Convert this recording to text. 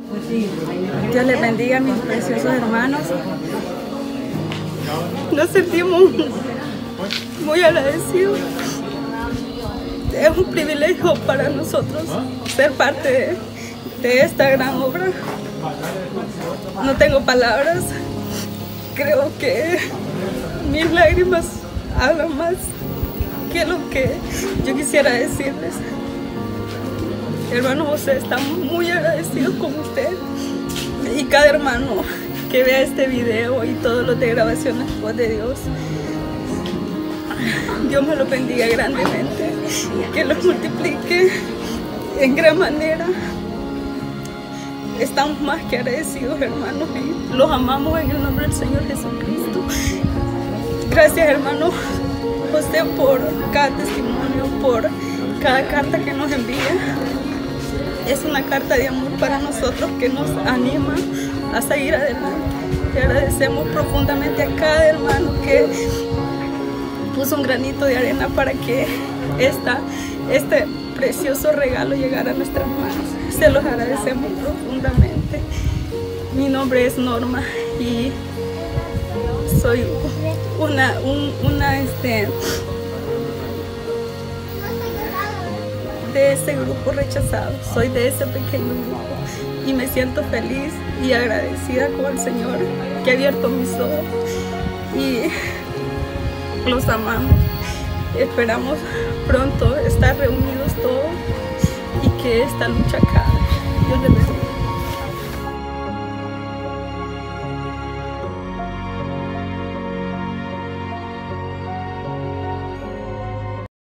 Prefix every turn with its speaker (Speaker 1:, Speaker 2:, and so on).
Speaker 1: Dios les bendiga, mis preciosos hermanos. Nos sentimos muy agradecidos. Es un privilegio para nosotros ser parte de esta gran obra. No tengo palabras. Creo que mis lágrimas hablan más que lo que yo quisiera decirles. Hermano José, estamos muy agradecidos con usted y cada hermano que vea este video y todos los de grabaciones de Dios. Dios me lo bendiga grandemente, que los multiplique en gran manera. Estamos más que agradecidos, hermanos, y los amamos en el nombre del Señor Jesucristo. Gracias, hermano José, por cada testimonio, por cada carta que nos envía. Es una carta de amor para nosotros que nos anima a seguir adelante. Le agradecemos profundamente a cada hermano que puso un granito de arena para que este precioso regalo llegara a nuestras manos. Se los agradecemos profundamente. Mi nombre es Norma y soy de ese grupo rechazado, soy de ese pequeño grupo y me siento feliz y agradecida con el Señor que ha abierto mis ojos y los amamos. Esperamos pronto estar reunidos todos y que esta lucha acabe. Dios les bendiga.